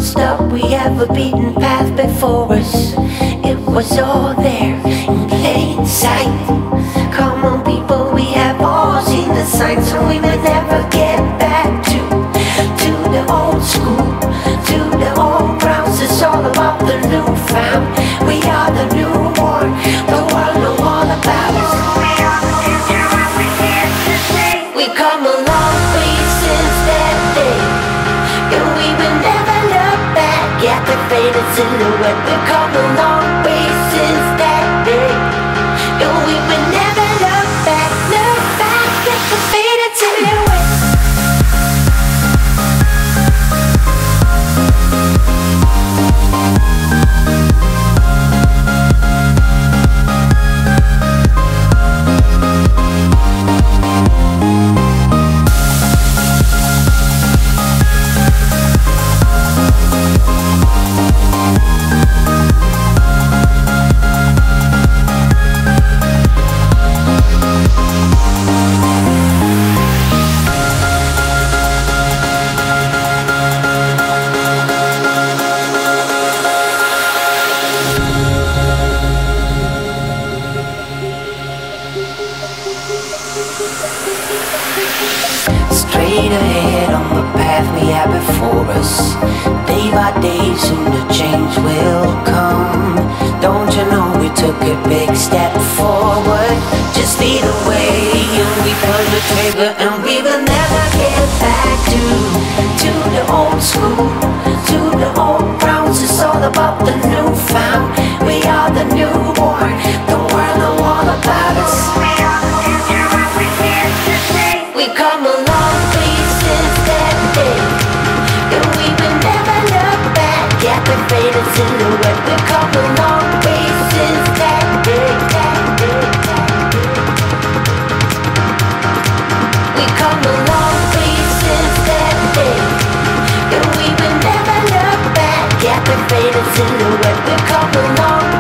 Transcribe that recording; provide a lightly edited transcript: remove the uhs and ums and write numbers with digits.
stop, we have a beaten path before us. It was all there in plain sight. Come on people, we have all seen the signs, so we may never get back to the old school, to the old grounds. It's all about the new found. We are the newborn, the world know all about us. We are the future and we're here to stay. We come a long way since that day, and we will never look back at the faded silhouette. We come a long way since that day, and we will never look back at the faded silhouette. Straight ahead on the path we have before us. Day by day soon the change will come. Don't you know we took a big step forward? Just lead the way and we pull the trigger, and we will never get back to the old school, to the old grounds. It's all about the new found. We are the newborn, the world know all about us. We are the future and we're here to stay. We come a long way since that day, and we will never look back at the faded silhouette. We come a long way since that day, We come a long way since that day, and we will never look back at the faded silhouette. We come a long